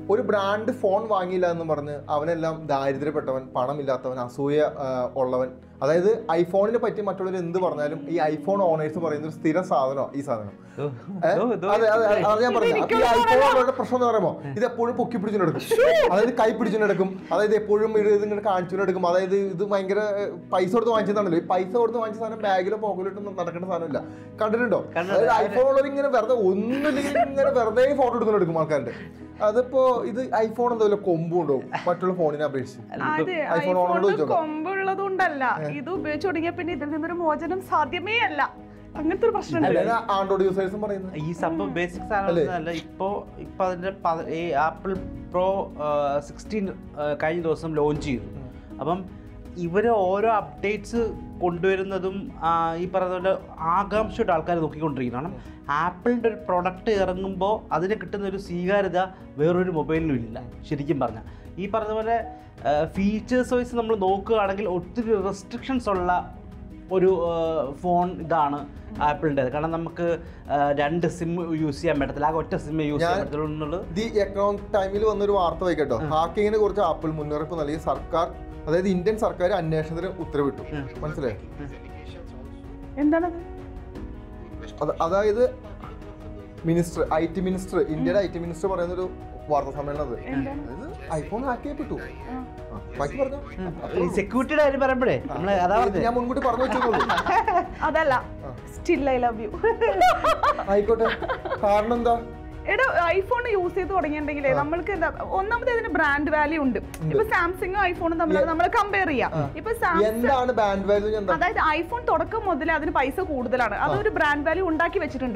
ഒരു brand phone വാങ്ങിയില്ല എന്ന് പറഞ്ഞ് അവനെല്ലാം ദാരിദ്ര്യപ്പെട്ടവൻ, പണമില്ലാത്തവൻ, അസൂയ ഉള്ളവൻ. അതായത് ഐഫോണിനെ പറ്റി മറ്റുള്ളവർ എന്ത് പറഞ്ഞാലും ഈ ഐഫോൺ ഓണേഴ്സ് പറയുന്ന ഒരു സ്ഥിരം സാധനമാണ് ഈ സാധനം. അതെ അതെ അത് ഞാൻ പറഞ്ഞു. ഈ ഐഫോണുകളുടെ പ്രശ്നം എന്ന് പറയുമ്പോൾ ഇത് എപ്പോഴും പൊക്കി പിടിച്ചുകൊണ്ടെടുക്കും, അതായത് കൈ പിടിച്ചുകൊണ്ടെടുക്കും, അതായത് എപ്പോഴും ഇത് ഇങ്ങനെ കാണിച്ചുകൊണ്ടെടുക്കും. അതായത് ഇത് ഭയങ്കര പൈസ കൊടുത്ത് വാങ്ങിച്ചതാണല്ലോ. ഈ പൈസ കൊടുത്ത് വാങ്ങിച്ച സാധനം ബാഗിലോ പോക്കറ്റിലോ നടക്കേണ്ട സാധനമില്ല. കണ്ടിട്ടുണ്ടോ? അതായത് ഐഫോൺ ഉള്ളവർ ഇങ്ങനെ വെറുതെ ഒന്നുമില്ലെങ്കിൽ ഇങ്ങനെ വെറുതെ ഫോട്ടോ എടുക്കും ആൾക്കാരുടെ. അതിപ്പോ ഇത് ഐഫോൺ എന്തോ കൊമ്പുണ്ടോ മറ്റുള്ള ഫോണിനെ അപേക്ഷിച്ച്? കൊമ്പുള്ളത് കൊണ്ടല്ല, ഇത് ഉപയോഗിച്ച് തുടങ്ങിയ പിന്നെ ഇതിൽ നിന്നൊരു മോചനം സാധ്യമേ അല്ല. അങ്ങനത്തെ ഒരു പ്രശ്നം ആൻഡ്രോയിഡ് യൂസേഴ്സും പറയുന്നത് ഈ സംഭവം ബേസിക് സാധനം. ഇപ്പൊ അതിന്റെ ആപ്പിൾ പ്രോ 16 കഴിഞ്ഞ ദിവസം ലോഞ്ച് ചെയ്തു. അപ്പം ഇവര് ഓരോ അപ്ഡേറ്റ്സ് കൊണ്ടുവരുന്നതും ഈ പറയുന്ന പോലെ ആകാംക്ഷയുടെ ആൾക്കാർ നോക്കിക്കൊണ്ടിരിക്കുന്നു. കാരണം ആപ്പിളിൻ്റെ ഒരു പ്രൊഡക്റ്റ് ഇറങ്ങുമ്പോൾ അതിന് കിട്ടുന്ന ഒരു സ്വീകാര്യത വേറൊരു മൊബൈലിലും ഇല്ല. ശരിക്കും പറഞ്ഞാൽ ഈ പറഞ്ഞ പോലെ ഫീച്ചേഴ്സ് വൈസ് നമ്മൾ നോക്കുകയാണെങ്കിൽ ഒത്തിരി റെസ്ട്രിക്ഷൻസ് ഉള്ള ഒരു ഫോൺ ഇതാണ് ആപ്പിളിൻ്റെത്. കാരണം നമുക്ക് 2 സിം യൂസ് ചെയ്യാൻ പറ്റത്തില്ല, ആകെ ഒറ്റ സിം യൂസ് ചെയ്യാൻ പറ്റുള്ളൂ എന്നുള്ളത്. ദി എക്കണോമിക് ടൈമിൽ വന്നൊരു വാർത്ത വായിക്കട്ടോ. ഹാക്കിങ്ങിനെ കുറിച്ച് ആപ്പിൾ മുന്നറിയിപ്പ് നൽകി സർക്കാർ, അതായത് ഇന്ത്യൻ സർക്കാർ അന്വേഷണത്തിന് ഉത്തരവിട്ടു. മനസ്സിലായോ? എന്താണത്? അതായത് മിനിസ്റ്റർ, IT മിനിസ്റ്റർ, ഇന്ത്യയുടെ IT മിനിസ്റ്റർ പറയുന്നൊരു വാർത്താ സമ്മേളനം. അതായത് ഐഫോൺ ഹാക്ക് ചെയ്യപ്പെട്ടു. ബാക്കി പറഞ്ഞോ. സെക്യൂരിറ്റിയുടെ കാര്യം പറയുമ്പോഴേ ഞാൻ മുൻകൂട്ടി പറഞ്ഞു വെച്ചോളൂ. അതല്ല, സ്റ്റിൽ ഐ ലവ് യു. ആയിക്കോട്ടെ. കാരണം എന്താ? എടാ, ഐഫോൺ യൂസ് ചെയ്ത് തുടങ്ങിയിട്ടുണ്ടെങ്കിലേ നമ്മൾക്ക് എന്താ, ഒന്നാമത് ഇതിന് ബ്രാൻഡ് വാല്യൂ ഉണ്ട്. ഇപ്പൊ സാംസങ്ങും ഐഫോണും തമ്മിലാണ് നമ്മൾ കമ്പയർ ചെയ്യാം. ഇപ്പൊ അതായത് ഐഫോൺ തുടക്കം മുതൽ അതിന് പൈസ കൂടുതലാണ്, അതൊരു ബ്രാൻഡ് വാല്യൂ ഉണ്ടാക്കി വെച്ചിട്ടുണ്ട്.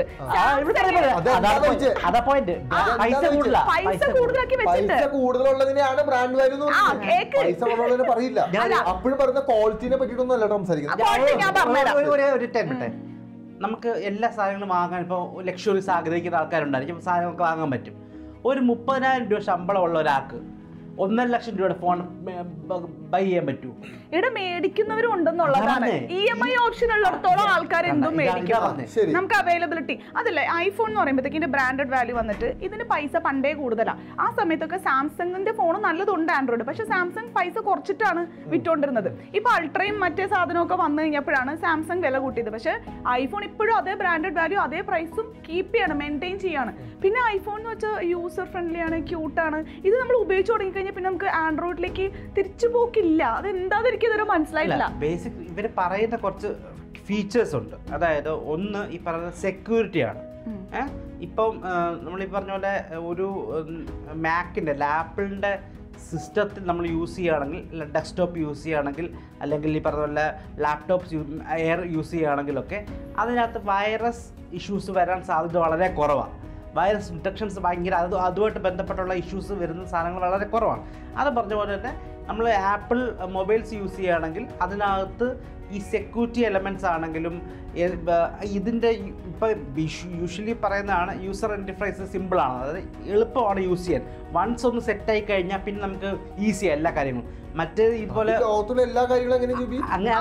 പൈസ കൂടുതലാക്കി കൂടുതലുള്ളതിനെയാണ് ബ്രാൻഡ് വാല്യൂ എന്ന് പറയുന്നത്. പൈസ കുറവുള്ളതിനെ പറയില്ല. അപ്പോഴും പറയുന്ന ക്വാളിറ്റിനെ പറ്റിയിട്ടൊന്നും അല്ല സംസാരിക്കുന്നത്. നമുക്ക് എല്ലാ സാധനങ്ങളും വാങ്ങാൻ ഇപ്പോൾ ലക്ഷറീസ് ആഗ്രഹിക്കുന്ന ആൾക്കാരുണ്ടായിരിക്കും. സാധനങ്ങൾക്ക് വാങ്ങാൻ പറ്റും. ഒരു 30,000 രൂപ ശമ്പളമുള്ള ഒരാൾക്ക് 1.5 ലക്ഷം രൂപയുടെ ഫോൺ ബൈ ചെയ്യാൻ പറ്റുമോ? ഇവിടെ മേടിക്കുന്നവരും ഉണ്ടെന്നുള്ളതാണ്. EMI ഓപ്ഷൻ ഉള്ളിടത്തോളം ആൾക്കാർ എന്തും മേടിക്കാം, നമുക്ക് അവൈലബിലിറ്റി. അതല്ല, ഐഫോൺ എന്ന് പറയുമ്പോഴത്തേക്ക് ബ്രാൻഡഡ് വാല്യൂ വന്നിട്ട് ഇതിന് പൈസ പണ്ടേ കൂടുതലാണ്. ആ സമയത്തൊക്കെ സാംസങ്ങിന്റെ ഫോൺ നല്ലതുണ്ട് ആൻഡ്രോയിഡ്, പക്ഷെ സാംസങ് പൈസ കുറച്ചിട്ടാണ് വിറ്റുകൊണ്ടിരുന്നത്. ഇപ്പൊ അൾട്രയും മറ്റേ സാധനമൊക്കെ വന്നു കഴിഞ്ഞപ്പോഴാണ് സാംസങ് വില കൂട്ടിയത്. പക്ഷെ ഐഫോൺ ഇപ്പോഴും അതേ ബ്രാൻഡഡ് വാല്യൂ അതേ പ്രൈസും കീപ്പ് ചെയ്യാണ്, മെയിൻറ്റെയിൻ ചെയ്യാണ്. പിന്നെ ഐഫോൺ എന്ന് വെച്ചാൽ യൂസർ ഫ്രണ്ട്ലി ആണ്, ക്യൂട്ടാണ്. ഇത് നമ്മൾ ഉപയോഗിച്ച് തുടങ്ങി പിന്നെ നമുക്ക് ആൻഡ്രോയിഡിലേക്ക് തിരിച്ചു പോക്കില്ല. അത് എന്താണെന്ന് എനിക്കിതുവരെ മനസ്സിലായില്ല. ബേസിക് ഇവർ പറയുന്ന കുറച്ച് ഫീച്ചേഴ്സ് ഉണ്ട്. അതായത് ഒന്ന് ഈ പറയുന്നത് സെക്യൂരിറ്റിയാണ്. ഇപ്പം നമ്മളീ പറഞ്ഞ പോലെ ഒരു മാക്കിൻ്റെ ആപ്പിളിൻ്റെ സിസ്റ്റത്തിൽ നമ്മൾ യൂസ് ചെയ്യുകയാണെങ്കിൽ, ഡെസ്ക്ടോപ്പ് യൂസ് ചെയ്യുകയാണെങ്കിൽ, അല്ലെങ്കിൽ ഈ പറഞ്ഞ പോലെ ലാപ്ടോപ്സ് എയർ യൂസ് ചെയ്യുകയാണെങ്കിലൊക്കെ അതിനകത്ത് വൈറസ് ഇഷ്യൂസ് വരാൻ സാധ്യത വളരെ കുറവാണ്. വൈറസ് ഡിറ്റക്ഷൻസ് ഭയങ്കര അതുമായിട്ട് ബന്ധപ്പെട്ടുള്ള ഇഷ്യൂസ് വരുന്ന സാധനങ്ങൾ വളരെ കുറവാണ്. അത് പറഞ്ഞ പോലെ തന്നെ നമ്മൾ ആപ്പിൾ മൊബൈൽസ് യൂസ് ചെയ്യുകയാണെങ്കിൽ അതിനകത്ത് ഈ സെക്യൂരിറ്റി എലമെൻറ്റ്സ് ആണെങ്കിലും ഇതിൻ്റെ ഇപ്പോൾ യൂഷ്വലി പറയുന്നതാണ് യൂസർ ഇൻ്റർഫേസ് സിമ്പിളാണ്, അതായത് എളുപ്പമാണ് യൂസ് ചെയ്യാൻ. വൺസ് ഒന്ന് സെറ്റായി കഴിഞ്ഞാൽ പിന്നെ നമുക്ക് ഈസിയാണ് എല്ലാ കാര്യങ്ങളും. മറ്റേ ഇതുപോലെ എല്ലാ കാര്യങ്ങളും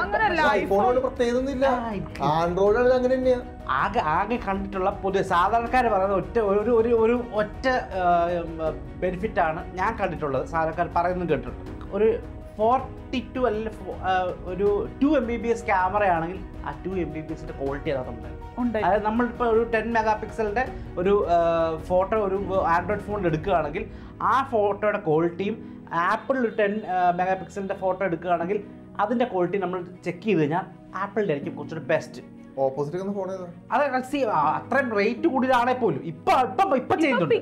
ആകെ കണ്ടിട്ടുള്ള പൊതുവെ സാധാരണക്കാർ പറയുന്ന ഒറ്റ ബെനിഫിറ്റാണ് ഞാൻ കണ്ടിട്ടുള്ളത്. സാധാരണക്കാർ പറയുന്നത് കേട്ടിട്ടുണ്ട്. ഒരു 42 അല്ലെങ്കിൽ ഒരു 2 MBPS ക്യാമറയാണെങ്കിൽ ആ 2 MBPSന്റെ ക്വാളിറ്റി അതാണ്. അതായത് നമ്മളിപ്പോൾ ഒരു 10 മെഗാ പിക്സലിൻ്റെ ഒരു ഫോട്ടോ ഒരു ആൻഡ്രോയിഡ് ഫോണിൽ എടുക്കുകയാണെങ്കിൽ ആ ഫോട്ടോയുടെ ക്വാളിറ്റിയും ആപ്പിൾ ഒരു 10 മെഗാ പിക്സലിൻ്റെ ഫോട്ടോ എടുക്കുകയാണെങ്കിൽ അതിൻ്റെ ക്വാളിറ്റി നമ്മൾ ചെക്ക് ചെയ്ത് കഴിഞ്ഞാൽ ആപ്പിളിൻ്റെ ആയിരിക്കും കുറച്ചുകൂടി ബെസ്റ്റ്. അത്രയും റേറ്റ് കൂടുതലാണെ പോലും ഇപ്പൊ ചെയ്യുന്നുണ്ട്.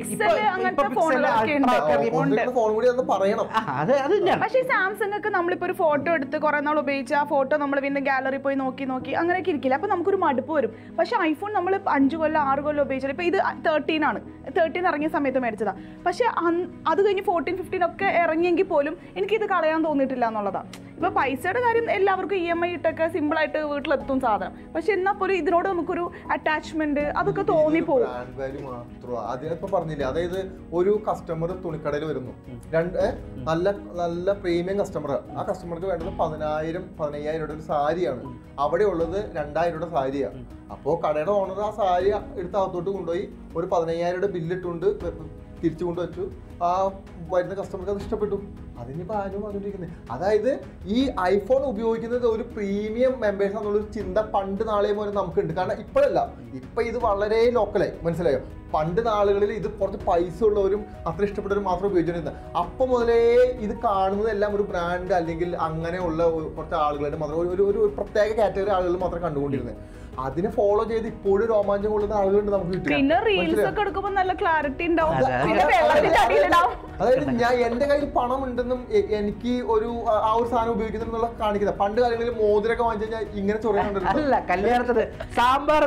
പക്ഷേ സാംസങ് ഒക്കെ നമ്മളിപ്പോ ഒരു ഫോട്ടോ എടുത്ത് കുറെ നാൾ ഉപയോഗിച്ച് ആ ഫോട്ടോ നമ്മൾ പിന്നെ ഗാലറി പോയി നോക്കി അങ്ങനെയൊക്കെ ഇരിക്കില്ല. അപ്പൊ നമുക്കൊരു മടുപ്പ് വരും. പക്ഷെ ഐഫോൺ നമ്മൾ 5 കൊല്ലം 6 കൊല്ലം ഉപയോഗിച്ചാൽ ഇപ്പൊ ഇത് 13 ആണ്, 13 ഇറങ്ങിയ സമയത്ത് മേടിച്ചതാ. പക്ഷെ അത് കഴിഞ്ഞ് 14, 15 ഒക്കെ ഇറങ്ങിയെങ്കിൽ പോലും എനിക്കിത് കളയാൻ തോന്നിയിട്ടില്ല എന്നുള്ളതാണ്. ഇപ്പൊ പൈസയുടെ കാര്യം എല്ലാവർക്കും EMI ഇട്ടൊക്കെ സിമ്പിൾ ആയിട്ട് വീട്ടിലെത്തും സാധനം. പക്ഷെ എന്നാൽ പോലും ഇതിനോട് നമുക്കൊരു അറ്റാച്ച്മെന്റ് അതൊക്കെ തോന്നിപ്പോകും. അതിനിപ്പോ പറഞ്ഞില്ലേ, അതായത് ഒരു കസ്റ്റമർ തുണിക്കടയിൽ വരുന്നു, നല്ല പ്രീമിയം കസ്റ്റമർ. ആ കസ്റ്റമർക്ക് വേണ്ടത് 10,000-15,000 രൂപയുടെ ഒരു സാരിയാണ്, അവിടെ ഉള്ളത് 2,000 രൂപയുടെ സാരിയാണ്. അപ്പോൾ കടയുടെ ഓണർ ആ സാരി എടുത്ത് അകത്തോട്ട് കൊണ്ടുപോയി ഒരു 15,000 രൂപയുടെ ബില്ലിട്ടുകൊണ്ട് തിരിച്ചു കൊണ്ടുവച്ചു. ആ വരുന്ന കസ്റ്റമർക്ക് അത് ഇഷ്ടപ്പെട്ടു. അതിനിപ്പോൾ ആരും പറഞ്ഞിരിക്കുന്നത് അതായത് ഈ ഐഫോൺ ഉപയോഗിക്കുന്നത് ഒരു പ്രീമിയം മെമ്പേഴ്സ് എന്നുള്ളൊരു ചിന്ത പണ്ട് നാളെയും പോലെ നമുക്കുണ്ട്. കാരണം ഇപ്പോഴല്ല, ഇപ്പം ഇത് വളരെ ലോക്കലായി, മനസ്സിലായോ? പണ്ട് നാളുകളിൽ ഇത് കുറച്ച് പൈസ ഉള്ളവരും അത്ര ഇഷ്ടപ്പെട്ടവരും മാത്രം ഉപയോഗിച്ചിരുന്നത്. അപ്പം മുതലേ ഇത് കാണുന്നതെല്ലാം ഒരു ബ്രാൻഡ് അല്ലെങ്കിൽ അങ്ങനെയുള്ള കുറച്ച് ആളുകളുടെ മാത്രം ഒരു പ്രത്യേക കാറ്റഗറി ആളുകൾ മാത്രം കണ്ടുകൊണ്ടിരുന്നത്. അതിനെ ഫോളോ ചെയ്ത് ഇപ്പോഴും രോമാഞ്ചം കൊള്ളുന്ന ആളുകളുണ്ട് നമുക്ക് കിട്ടും. പിന്നെ റീൽസ് ഒക്കെ എടുക്കുമ്പോൾ നല്ല ക്ലാരിറ്റി ഉണ്ടാവും. അതായത് ഞാൻ എന്റെ കയ്യിൽ പണം ഉണ്ടെന്നും എനിക്ക് ഒരു ആ ഒരു സാധനം ഉപയോഗിക്കുന്നുള്ള കാണിക്കുന്നത്. പണ്ട് കാലങ്ങളിൽ മോതിരൊക്കെ വാങ്ങിച്ചു കഴിഞ്ഞാൽ ഇങ്ങനെ ചൊറിയുന്നുണ്ട്. സാമ്പാർ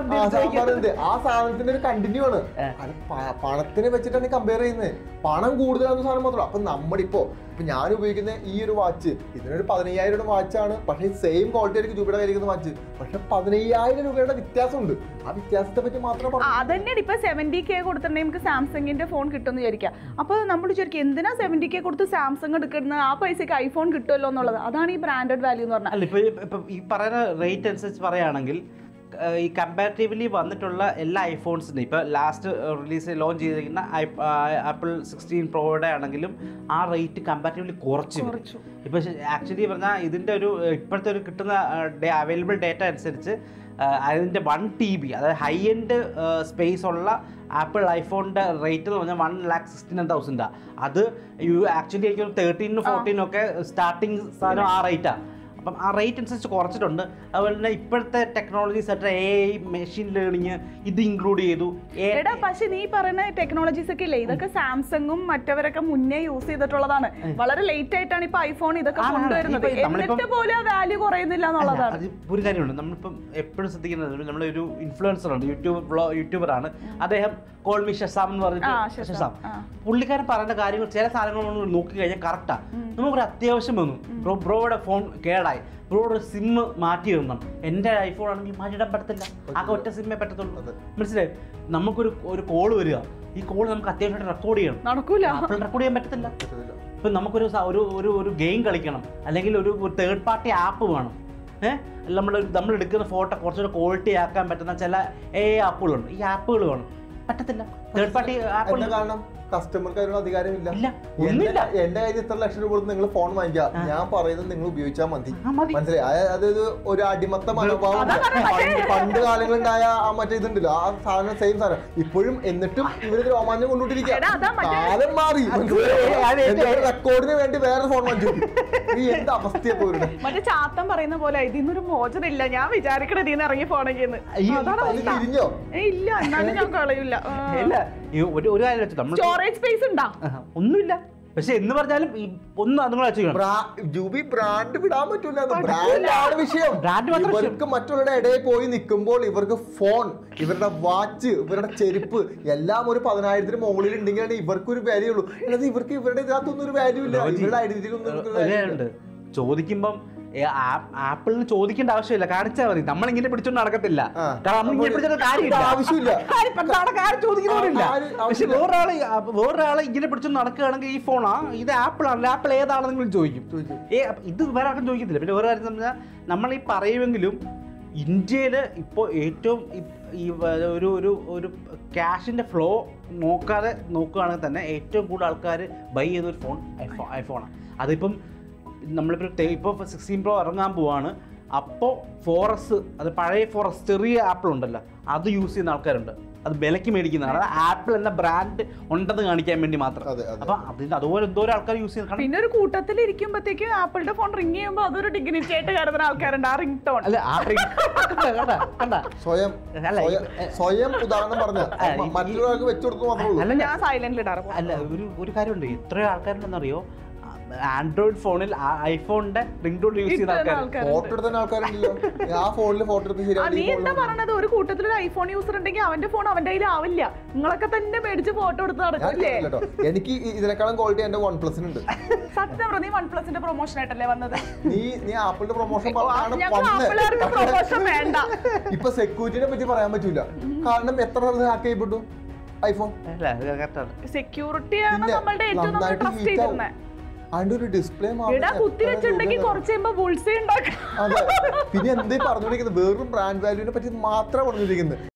ആ സാധനത്തിന്റെ ഒരു കണ്ടിന്യൂ ആണ്. അത് പണത്തിനെ വെച്ചിട്ടാണ് കമ്പയർ ചെയ്യുന്നത്. പണം കൂടുതലാകുന്ന സാധനം മാത്രമല്ല. അപ്പൊ നമ്മുടെ ഇപ്പൊ ഞാൻ ഉപയോഗിക്കുന്ന ഈ ഒരു വാച്ച് ഇതിനൊരു 15,000 രൂപ വാച്ചാണ്. പക്ഷേ സെയിം ക്വാളിറ്റി ആയിരിക്കും ജൂബിയുടെ കയ്യിരിക്കുന്ന വാച്ച്. പക്ഷെ 15,000 രൂപയുടെ വ്യത്യാസമുണ്ട്. ആ വ്യത്യാസത്തെ പറ്റി മാത്രം അതന്നെയാണ്. ഇപ്പൊ 70K കൊടുത്തിട്ടുണ്ടെങ്കിൽ നമുക്ക് സാംസങ്ങിന്റെ ഫോൺ കിട്ടുമെന്ന് വിചാരിക്കാം. അപ്പൊ നമ്മൾ വിചാരിക്കും എന്തിനാ 70K കൊടുത്ത് സാംസങ് എടുക്കുന്നത്, ആ പൈസക്ക് ഐഫോൺ കിട്ടുമല്ലോ എന്നുള്ളത്. അതാണ് ഈ ബ്രാൻഡഡ് വാല്യൂ എന്ന് പറഞ്ഞാൽ. ഇപ്പൊ ഈ പറയുന്ന റേറ്റ് അനുസരിച്ച് പറയുകയാണെങ്കിൽ ഈ കമ്പാരിറ്റീവ്ലി വന്നിട്ടുള്ള എല്ലാ ഐഫോൺസിനും ഇപ്പോൾ ലാസ്റ്റ് ലോഞ്ച് ചെയ്തിരിക്കുന്ന ആപ്പിൾ 16 പ്രോയുടെ ആണെങ്കിലും ആ റേറ്റ് കമ്പാരിറ്റീവ്ലി കുറച്ചു. ഇപ്പോൾ ആക്ച്വലി പറഞ്ഞാൽ ഇതിൻ്റെ ഒരു ഇപ്പോഴത്തെ ഒരു കിട്ടുന്ന അവൈലബിൾ ഡേറ്റ അനുസരിച്ച് അതിൻ്റെ 1 TB അതായത് ഹൈ എൻഡ് സ്പേസ് ഉള്ള ആപ്പിൾ ഐഫോണിൻ്റെ റേറ്റ് എന്ന് പറഞ്ഞാൽ 1,69,000. അത് ആക്ച്വലി എനിക്ക് 13 14 ഒക്കെ സ്റ്റാർട്ടിങ് സാധനം ആ റേറ്റാണ്. അപ്പം ആ റേറ്റ് അനുസരിച്ച് കുറച്ചിട്ടുണ്ട്. അതുപോലെ തന്നെ ഇപ്പോഴത്തെ ടെക്നോളജീസ് ആയിട്ട് AI മെഷീൻ ലേണിംഗ് ഇത് ഇൻക്ലൂഡ് ചെയ്തു. പക്ഷെ നീ പറയുന്ന ടെക്നോളജീസ് ഒക്കെ ഇല്ലേ, ഇതൊക്കെ സാംസങ്ങും മറ്റവരൊക്കെ മുന്നേ യൂസ് ചെയ്തിട്ടുള്ളതാണ്. വളരെ ലേറ്റ് ആയിട്ടാണ് ഇപ്പൊ ഐഫോൺ ഇതൊക്കെ കൊണ്ടുവരുന്നത്. എന്നിട്ട് പോലും ആ വാല്യൂ കുറയുന്നില്ല എന്നുള്ളതാണ്. ഒരു കാര്യമുണ്ട്, നമ്മളിപ്പം എപ്പോഴും ശ്രദ്ധിക്കുന്നത് നമ്മളൊരു ഇൻഫ്ലുവൻസറുണ്ട്, യൂട്യൂബറാണ് അദ്ദേഹം, കോൾമി ഷസാം എന്ന് പറഞ്ഞിട്ട് ഷസാം. പുള്ളിക്കാരൻ പറയുന്ന കാര്യങ്ങൾ ചില സാധനങ്ങൾ നമ്മൾ നോക്കി കഴിഞ്ഞാൽ കറക്റ്റാ. നമുക്കൊരു അത്യാവശ്യം വന്നു, ബ്രോയുടെ ഫോൺ കേടായി, ബ്രോയുടെ സിമ്മ് മാറ്റി ഇടണം. എൻ്റെ ഐഫോൺ ആണെങ്കിൽ മാറ്റിയിടാൻ പറ്റത്തില്ല, ആകെ ഒറ്റ സിമ്മേ പറ്റത്തുള്ളൂ. മനസ്സിലായി? നമുക്കൊരു കോള് വരിക, ഈ കോള് നമുക്ക് അത്യാവശ്യമായിട്ട് റെക്കോർഡ് ചെയ്യണം, നടക്കൂല, റെക്കോർഡ് ചെയ്യാൻ പറ്റത്തില്ല. ഇപ്പം നമുക്കൊരു ഒരു ഗെയിം കളിക്കണം, അല്ലെങ്കിൽ ഒരു തേർഡ് പാർട്ടി ആപ്പ് വേണം. നമ്മൾ എടുക്കുന്ന ഫോട്ടോ കുറച്ചുകൂടെ ക്വാളിറ്റി ആക്കാൻ പറ്റുന്ന ചില ആപ്പുകളുണ്ട്. ഈ ആപ്പുകൾ വേണം, പറ്റത്തില്ല. തേർഡ് പാർട്ടി ആപ്പ് കാരണം കസ്റ്റമർക്ക് അതിനുള്ള അധികാരമില്ല. എന്റെ കയ്യിൽ ഇത്ര ലക്ഷം രൂപ കൊടുത്ത് നിങ്ങൾ ഫോൺ വാങ്ങിക്കുക, ഞാൻ പറയുന്നത് നിങ്ങൾ ഉപയോഗിച്ചാൽ മതി. മനസ്സിലായി? അതായത് ഒരു അടിമത്ത മനോഭാവം പണ്ട് കാലങ്ങളുണ്ടായ ആ മറ്റേ ഇതുണ്ടല്ലോ, ആ സാധനം സെയിം സാധനം ഇപ്പോഴും. എന്നിട്ടും ഇവരത് രോമാഞ്ചം കൊണ്ടുകൊണ്ടിരിക്കുക. കാലം മാറി. റെക്കോർഡിന് വേണ്ടി വേറെ ഫോൺ വാങ്ങിച്ചു. ഈ എന്ത് അവസ്ഥയെ പോരുടെ മറ്റേ ചാത്തം പറയുന്ന പോലെ ഇതിന്നൊരു മോചനമില്ല, ഞാൻ വിചാരിക്കണ ഇതിന്ന് ഇറങ്ങി പോണെങ്കിൽ തിരിഞ്ഞോ? ഇല്ല, എന്നാലും ഞാൻ കളയില്ല. ഒരു കാര്യം വെച്ചു, നമ്മൾ സ്റ്റോറേജ് സ്പേസ് ഉണ്ടാ ഒന്നുമില്ല. പക്ഷെ എന്ന് പറഞ്ഞാലും ഒന്നും ജൂബി ബ്രാൻഡ് വിടാൻ പറ്റൂല. ബ്രാൻഡാണ് വിഷയം. ഇവർക്ക് മറ്റുള്ളവരുടെ ഇടയിൽ പോയി നിൽക്കുമ്പോൾ ഇവർക്ക് ഫോൺ, ഇവരുടെ വാച്ച്, ഇവരുടെ ചെരുപ്പ് എല്ലാം ഒരു 10,000 മുകളിൽ ഉണ്ടെങ്കിലാണ് ഇവർക്കൊരു വാല്യൂ ഉള്ളൂ. അല്ലാതെ ഇവർക്ക് ഇവരുടെ ഇതിനകത്തൊന്നും ഒരു വാല്യൂ ഇല്ല. ഇവരുടെ ഐഡന്റിറ്റി ചോദിക്കുമ്പം ആപ്പിളിന് ചോദിക്കേണ്ട ആവശ്യമില്ല, കാണിച്ചാൽ മതി. നമ്മളിങ്ങനെ പിടിച്ചോണ്ട് നടക്കത്തില്ല, ആവശ്യമില്ല. പക്ഷെ വേറൊരാളെ ഇങ്ങനെ പിടിച്ചോണ്ട് നടക്കുകയാണെങ്കിൽ ഈ ഫോണാ ഇത് ആപ്പിളാണല്ലോ, ആപ്പിൾ ഏതാണെന്ന് നിങ്ങൾ ചോദിക്കും. ഇത് വേറെ ആർക്കും ചോദിക്കത്തില്ല. പിന്നെ വേറെ കാര്യം പറഞ്ഞാൽ നമ്മൾ ഈ പറയുമെങ്കിലും ഇന്ത്യയിൽ ഇപ്പോൾ ഏറ്റവും ഈ ഒരു ക്യാഷിൻ്റെ ഫ്ലോ നോക്കുകയാണെങ്കിൽ തന്നെ ഏറ്റവും കൂടുതൽ ആൾക്കാർ ബൈ ചെയ്തൊരു ഫോൺ ഐഫോണാണ്. അതിപ്പം ഇപ്പോൾ 16 Pro ഇറങ്ങാൻ പോവാണ്. അപ്പോൾ 4S, അത് പഴയ 4S ചെറിയ ആപ്പിൾ ഉണ്ടല്ലോ, അത് യൂസ് ചെയ്യുന്ന ആൾക്കാരുണ്ട്. അത് വിലയ്ക്ക് മേടിക്കുന്നതാണ്. അത് ആപ്പിൾ എന്ന ബ്രാൻഡ് ഉണ്ടെന്ന് കാണിക്കാൻ വേണ്ടി മാത്രം. അപ്പൊ അതിന് അതുപോലെ എന്തോരം ആൾക്കാർ യൂസ് ചെയ്യുന്നത്. പിന്നെ ഒരു കൂട്ടത്തിൽ ഇരിക്കുമ്പോഴത്തേക്കും ആപ്പിളിന്റെ ഫോൺ റിംഗ് ചെയ്യുമ്പോൾ അതൊരു ഡിഗ്നിറ്റി ആയിട്ട് കരുതുന്ന ആൾക്കാരുണ്ട്. ആ റിംഗ് ടോൺ സ്വയം ഉദാഹരണം പറഞ്ഞു മറ്റൊരാൾക്ക് വെച്ചുകൊടുത്തു മാത്രമേ. അല്ല, ഞാൻ സൈലന്റിൽ ഇടാറ്. അല്ല, ഒരു കാര്യമുണ്ട്, എത്രയോ ആൾക്കാരുണ്ടെന്നറിയോ ആൻഡ്രോയിഡ് ഫോണിൽ ഐഫോണിന്റെ റിംഗ് ടോൺ യൂസ് ചെയ്യുന്ന ആൾക്കാർ. ഫോട്ടോ എടുത്ത ആൾക്കാരുണ്ടല്ലോ, ആ ഫോണിൽ ഫോട്ടോ എടുത്ത് ശരിയാണ്. നീ എന്താ പറഞ്ഞത്? ഒരു കൂട്ടത്തിൽ ഒരു ഐഫോൺ യൂസർ ഉണ്ടെങ്കിൽ അവന്റെ ഫോൺ അവന്റെ കയ്യിൽ ആവില്ല. നിങ്ങളൊക്കെ തന്നെ മേടിച്ച് ഫോട്ടോ എടുത്ത് നടക്കില്ലേ? എനിക്ക് ഇതിനേക്കാളും ക്വാളിറ്റി എന്റെ OnePlus ഉണ്ട്. സത്യം പറഞ്ഞ നീ OnePlusന്റെ പ്രൊമോഷൻ ആയിട്ടല്ലേ വന്നത്? നീ ആപ്പിളിന്റെ പ്രൊമോഷൻ വേണ്ട. ഇപ്പൊ സെക്യൂരിറ്റിനെ പറ്റി പറയാൻ പറ്റൂല. കാരണം എത്ര ഹാക്ക് ചെയ്യപ്പെട്ടു ഐഫോൺ. സെക്യൂരിറ്റിയാണ് നമ്മളുടെ ഏറ്റവും നമ്മൾ ട്രസ്റ്റ് ചെയ്തിരുന്നത്. അതിന്റെ ഒരു ഡിസ്പ്ലേ കുത്തി വെച്ചിട്ടുണ്ടെങ്കിൽ കുറച്ച് കഴിയുമ്പോ ബുൾസേ ഉണ്ടാക്കാം. പിന്നെ എന്തേ പറഞ്ഞുകൊണ്ടിരിക്കുന്നത്? വേറൊരു ബ്രാൻഡ് വാല്യൂവിനെ പറ്റി മാത്രമാണ് പറഞ്ഞിരിക്കുന്നത്.